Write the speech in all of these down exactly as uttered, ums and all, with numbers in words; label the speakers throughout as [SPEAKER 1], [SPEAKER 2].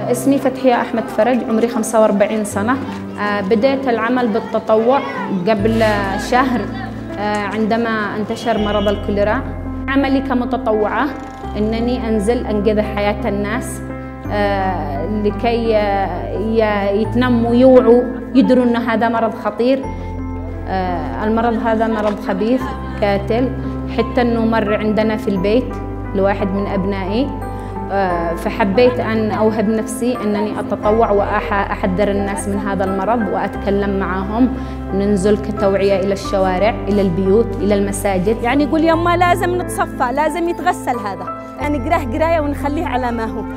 [SPEAKER 1] اسمي فتحية أحمد فرج، عمري خمسة وأربعين سنة. بديت العمل بالتطوع قبل شهر عندما انتشر مرض الكوليرا. عملي كمتطوعة أنني أنزل أنقذ حياة الناس لكي يتنموا يوعوا يدروا أن هذا مرض خطير. المرض هذا مرض خبيث قاتل، حتى أنه مر عندنا في البيت لواحد من أبنائي، فحبيت أن أوهب نفسي أنني أتطوع وأحذر الناس من هذا المرض وأتكلم معهم، ننزل كتوعية إلى الشوارع، إلى البيوت، إلى المساجد.
[SPEAKER 2] يعني يقول يما لازم نتصفى، لازم يتغسل هذا، يعني نقراه قراية ونخليه على ما هو.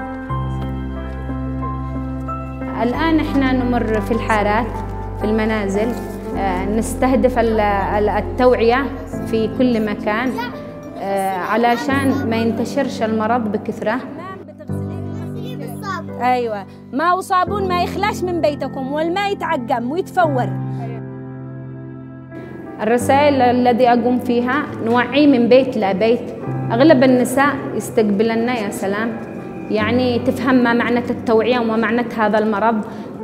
[SPEAKER 1] الآن إحنا نمر في الحارات، في المنازل، نستهدف التوعية في كل مكان علشان ما ينتشرش المرض بكثرة.
[SPEAKER 2] أيوة، ماء وصابون ما يخلاش من بيتكم، والماء يتعقم ويتفور.
[SPEAKER 1] الرسائل الذي أقوم فيها نوعي من بيت لبيت. أغلب النساء يستقبلن يا سلام، يعني تفهم ما معنى التوعية وما معنى هذا المرض.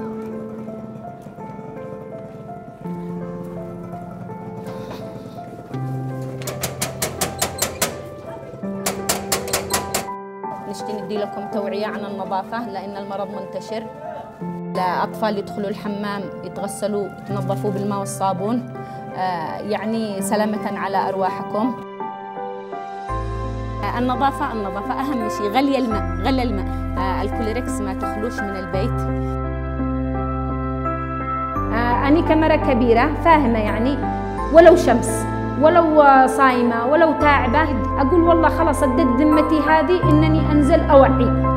[SPEAKER 1] نشتي ندي لكم توعية عن النظافة لأن المرض منتشر. الأطفال يدخلوا الحمام يتغسلوا يتنظفوا بالماء والصابون، يعني سلامة على أرواحكم. النظافة النظافة أهم شيء. غلي الماء غلي الماء الكوليركس ما تخلوش من البيت. أنا كمرة كبيرة فاهمة، يعني ولو شمس ولو صايمة ولو تعبة أقول والله خلاص أدت ذمتي هذه إنني أنزل أوعي.